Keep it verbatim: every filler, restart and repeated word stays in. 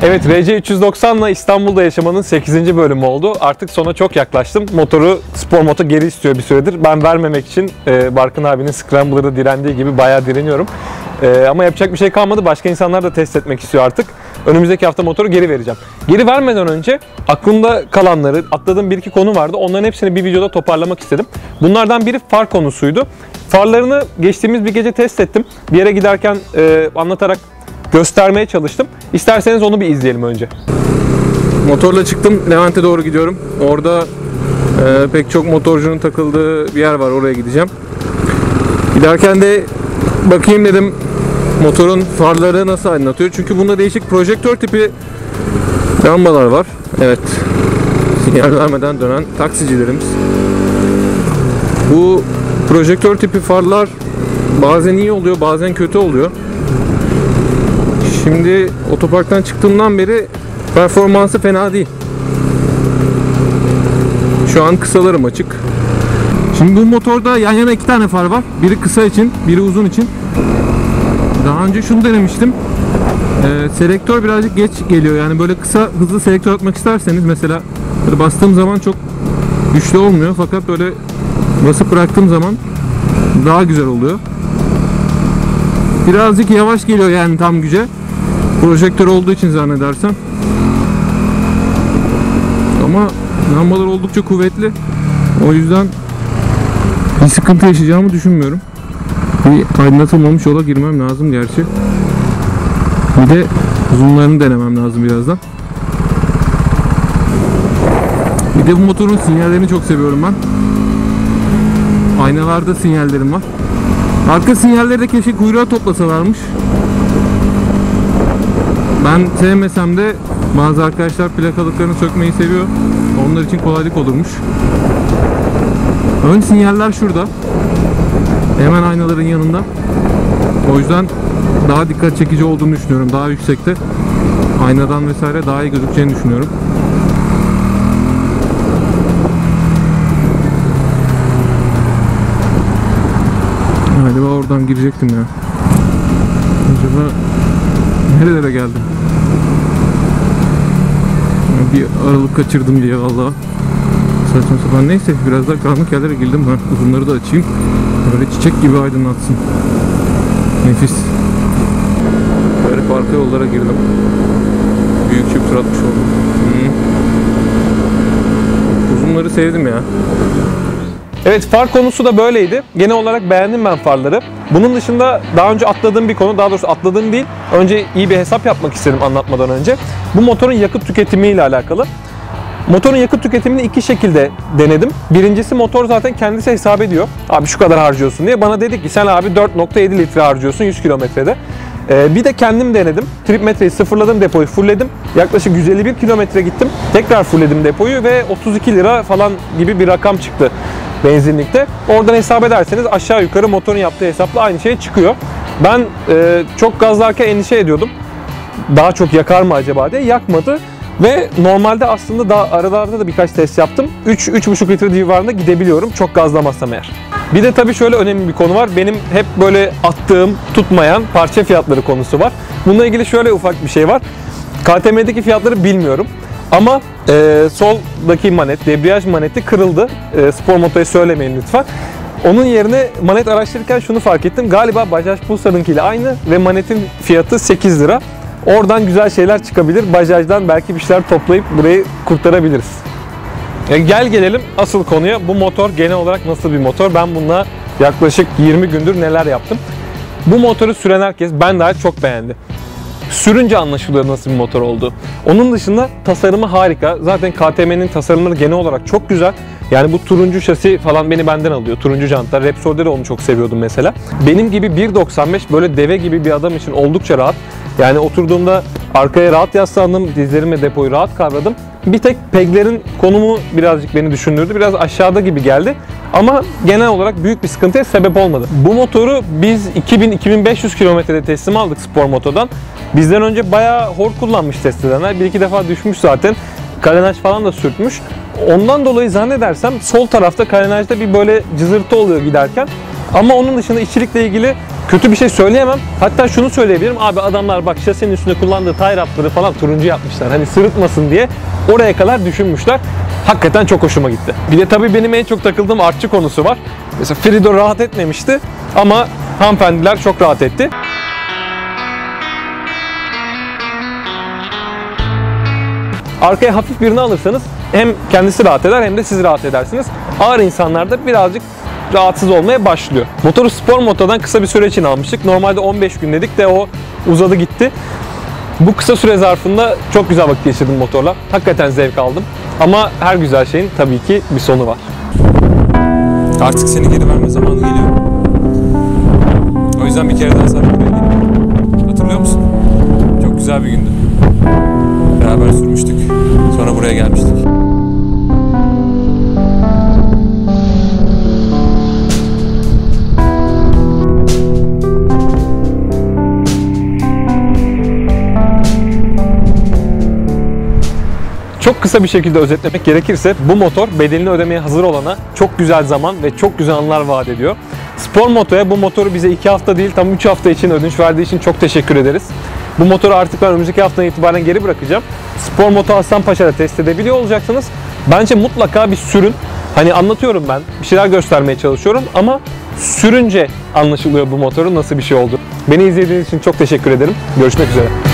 Evet, R C üç yüz doksan ile İstanbul'da yaşamanın sekizinci bölümü oldu. Artık sona çok yaklaştım. Motoru spor moto geri istiyor bir süredir. Ben vermemek için e, Barkın abinin Scrambler'da direndiği gibi bayağı direniyorum. E, ama yapacak bir şey kalmadı. Başka insanlar da test etmek istiyor artık. Önümüzdeki hafta motoru geri vereceğim. Geri vermeden önce aklımda kalanları, atladığım bir iki konu vardı. Onların hepsini bir videoda toparlamak istedim. Bunlardan biri far konusuydu. Farlarını geçtiğimiz bir gece test ettim. Bir yere giderken e, anlatarak göstermeye çalıştım. İsterseniz onu bir izleyelim önce. Motorla çıktım. Levent'e doğru gidiyorum. Orada e, pek çok motorcunun takıldığı bir yer var. Oraya gideceğim. Giderken de bakayım dedim motorun farları nasıl aydınlatıyor. Çünkü bunda değişik projektör tipi lambalar var. Evet. Sinyal vermeden dönen taksicilerimiz. Bu projektör tipi farlar bazen iyi oluyor, bazen kötü oluyor. Şimdi otoparktan çıktığımdan beri performansı fena değil. Şu an kısalarım açık. Şimdi bu motorda yan yana iki tane far var. Biri kısa için, biri uzun için. Daha önce şunu denemiştim. Ee, selektör birazcık geç geliyor. Yani böyle kısa hızlı selektör atmak isterseniz mesela böyle bastığım zaman çok güçlü olmuyor. Fakat böyle basıp bıraktığım zaman daha güzel oluyor. Birazcık yavaş geliyor yani tam güce. Projektör olduğu için zannedersem. Ama lambalar oldukça kuvvetli. O yüzden bir sıkıntı yaşayacağımı düşünmüyorum. Bir aydınlatılmamış yola girmem lazım gerçi. Bir de zoomlarını denemem lazım birazdan. Bir de bu motorun sinyallerini çok seviyorum ben. Aynalarda sinyallerim var. Arka sinyalleri de keşke kuyruğa toplasalarmış. Ben sevmesem de bazı arkadaşlar plakalıklarını sökmeyi seviyor. Onlar için kolaylık olurmuş. Ön sinyaller şurada. Hemen aynaların yanında. O yüzden daha dikkat çekici olduğunu düşünüyorum. Daha yüksekte. Aynadan vesaire daha iyi gözükeceğini düşünüyorum. Galiba oradan girecektim ya. Acaba nerelere geldim? Bir aralık kaçırdım diye vallahi. Saçma sapan, neyse biraz daha karanlık yerlere girdim. Ben uzunları da açayım. Böyle çiçek gibi aydınlatsın. Nefis. Böyle arka yollara girdim. Büyük çift atmış oldum. Hmm. Uzunları sevdim ya. Evet, far konusu da böyleydi. Genel olarak beğendim ben farları. Bunun dışında daha önce atladığım bir konu, daha doğrusu atladığım değil. Önce iyi bir hesap yapmak istedim anlatmadan önce. Bu motorun yakıt tüketimi ile alakalı. Motorun yakıt tüketimini iki şekilde denedim. Birincisi, motor zaten kendisi hesap ediyor. Abi şu kadar harcıyorsun diye. Bana dedi ki sen abi dört nokta yedi litre harcıyorsun yüz kilometrede. Ee, bir de kendim denedim. Trip metreyi sıfırladım, depoyu fullledim. Yaklaşık yüz elli bir kilometre gittim. Tekrar fullledim depoyu ve otuz iki lira falan gibi bir rakam çıktı benzinlikte. Oradan hesap ederseniz aşağı yukarı motorun yaptığı hesapla aynı şey çıkıyor. Ben e, çok gazlarken endişe ediyordum. Daha çok yakar mı acaba diye. Yakmadı. Ve normalde aslında daha aralarda da birkaç test yaptım. üç üç buçuk litre civarında gidebiliyorum çok gazlamazsam eğer. Bir de tabii şöyle önemli bir konu var. Benim hep böyle attığım, tutmayan parça fiyatları konusu var. Bununla ilgili şöyle ufak bir şey var. K T M'deki fiyatları bilmiyorum. Ama e, soldaki manet, debriyaj maneti kırıldı. E, spor motoyu söylemeyin lütfen. Onun yerine manet araştırırken şunu fark ettim. Galiba Bajaj Pulsar'ınkiyle aynı ve manetin fiyatı sekiz lira. Oradan güzel şeyler çıkabilir. Bajaj'dan belki bir şeyler toplayıp burayı kurtarabiliriz. Yani gel gelelim asıl konuya. Bu motor genel olarak nasıl bir motor? Ben bununla yaklaşık yirmi gündür neler yaptım. Bu motoru süren herkes, ben dahil, çok beğendi. Sürünce anlaşılıyor nasıl bir motor olduğu. Onun dışında tasarımı harika. Zaten K T M'nin tasarımları genel olarak çok güzel. Yani bu turuncu şasi falan beni benden alıyor. Turuncu jantlar. Repsol'de de onu çok seviyordum mesela. Benim gibi bir doksan beş böyle deve gibi bir adam için oldukça rahat. Yani oturduğumda arkaya rahat yaslandım. Dizlerimle depoyu rahat kavradım. Bir tek peglerin konumu birazcık beni düşündürdü. Biraz aşağıda gibi geldi. Ama genel olarak büyük bir sıkıntıya sebep olmadı. Bu motoru biz iki bin iki bin beş yüz kilometrede teslim aldık Spor Moto'dan. Bizden önce bayağı hor kullanmış test edenler. Bir iki defa düşmüş zaten. Karenaj falan da sürtmüş. Ondan dolayı zannedersem sol tarafta karenajda bir böyle cızırtı oluyor giderken. Ama onun dışında işçilikle ilgili kötü bir şey söyleyemem. Hatta şunu söyleyebilirim. Abi adamlar bak şasinin üstünde kullandığı tie rafları falan turuncu yapmışlar. Hani sırıtmasın diye oraya kadar düşünmüşler. Hakikaten çok hoşuma gitti. Bir de tabii benim en çok takıldığım artçı konusu var. Mesela Frido rahat etmemişti ama hanımefendiler çok rahat etti. Arkaya hafif birini alırsanız hem kendisi rahat eder hem de siz rahat edersiniz. Ağır insanlar da birazcık rahatsız olmaya başlıyor. Motoru spor motodan kısa bir süre için almıştık. Normalde on beş gün dedik de o uzadı gitti. Bu kısa süre zarfında çok güzel vakit geçirdim motorla. Hakikaten zevk aldım. Ama her güzel şeyin tabii ki bir sonu var. Artık seni geri verme zamanı geliyor. O yüzden bir kere daha sana buraya geldim. Hatırlıyor musun? Çok güzel bir gündü. Beraber sürmüştük. Sonra buraya gelmiştik. Çok kısa bir şekilde özetlemek gerekirse bu motor bedelini ödemeye hazır olana çok güzel zaman ve çok güzel anılar vaat ediyor. Spor Moto'ya bu motoru bize iki hafta değil tam üç hafta için ödünç verdiği için çok teşekkür ederiz. Bu motoru artık ben önümüzdeki haftadan itibaren geri bırakacağım. Spor Moto Hasanpaşa'da test edebiliyor olacaksınız. Bence mutlaka bir sürün. Hani anlatıyorum ben, bir şeyler göstermeye çalışıyorum ama sürünce anlaşılıyor bu motorun nasıl bir şey oldu. Beni izlediğiniz için çok teşekkür ederim. Görüşmek üzere.